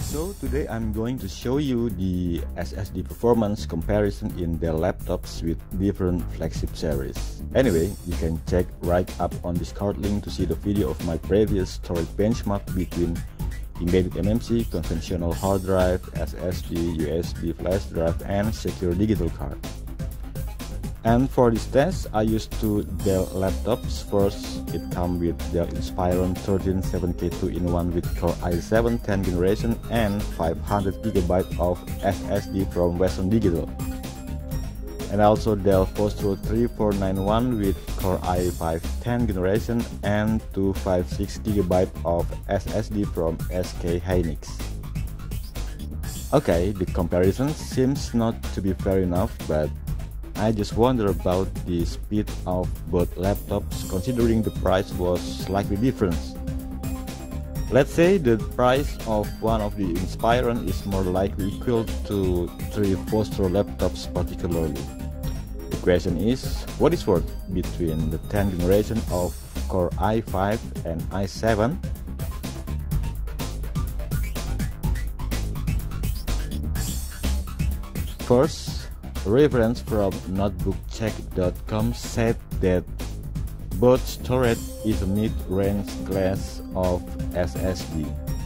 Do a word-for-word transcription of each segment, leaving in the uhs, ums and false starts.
So today I'm going to show you the S S D performance comparison in Dell laptops with different flagship series. Anyway, you can check right up on this card link to see the video of my previous storage benchmark between embedded M M C, conventional hard drive, S S D, U S B flash drive, and secure digital card. And for this test, I used two Dell laptops. First, it comes with Dell Inspiron thirteen seven K two in one with Core i seven tenth generation and five hundred gigabytes of S S D from Western Digital. And also Dell Vostro three four nine one with Core i five tenth generation and two hundred fifty-six gigabytes of S S D from S K Hynix. Okay, the comparison seems not to be fair enough, but I just wonder about the speed of both laptops considering the price was slightly different. Let's say the price of one of the Inspiron is more likely equal to three Vostro laptops particularly. The question is, what is worth between the tenth generation of Core i five and i seven? First, reference from notebook check dot com said that both storage is a mid-range class of S S D.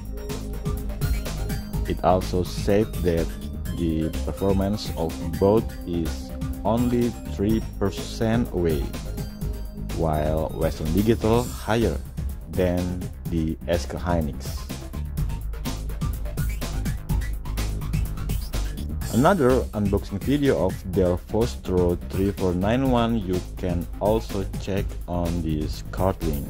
It also said that the performance of both is only three percent away, while Western Digital higher than the S K Hynix. Another unboxing video of Dell Vostro three four nine one you can also check on this card link.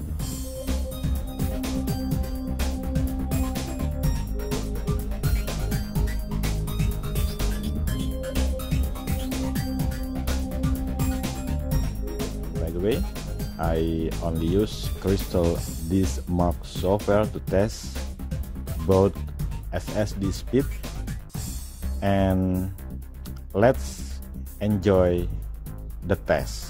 By the way, I only use Crystal Disk Mark software to test both S S D speed, and let's enjoy the test.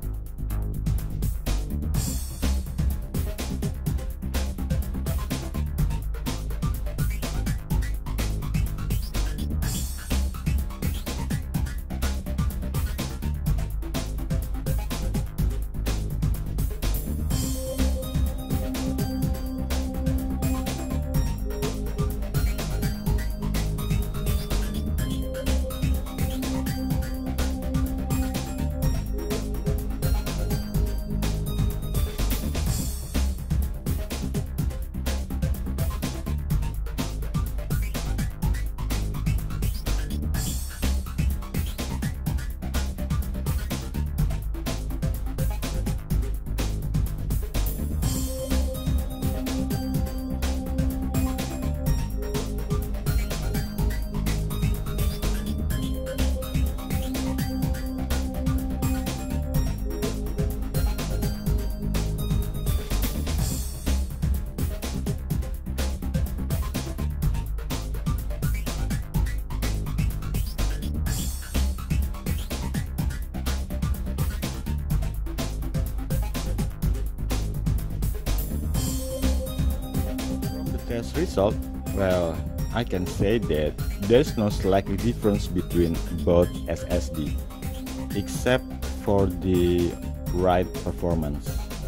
Test result, well, I can say that there's no slightly difference between both S S D, except for the write performance.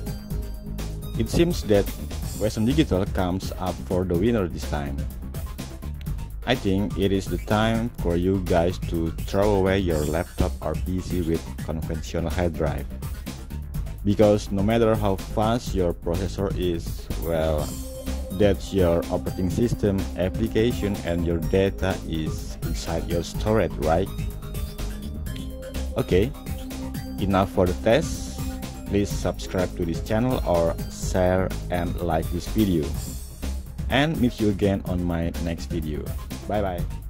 It seems that Western Digital comes up for the winner this time. I think it is the time for you guys to throw away your laptop or P C with conventional hard drive, because no matter how fast your processor is, well, that's your operating system, application, and your data is inside your storage, right? Okay, enough for the test. Please subscribe to this channel or share and like this video. And meet you again on my next video. Bye bye.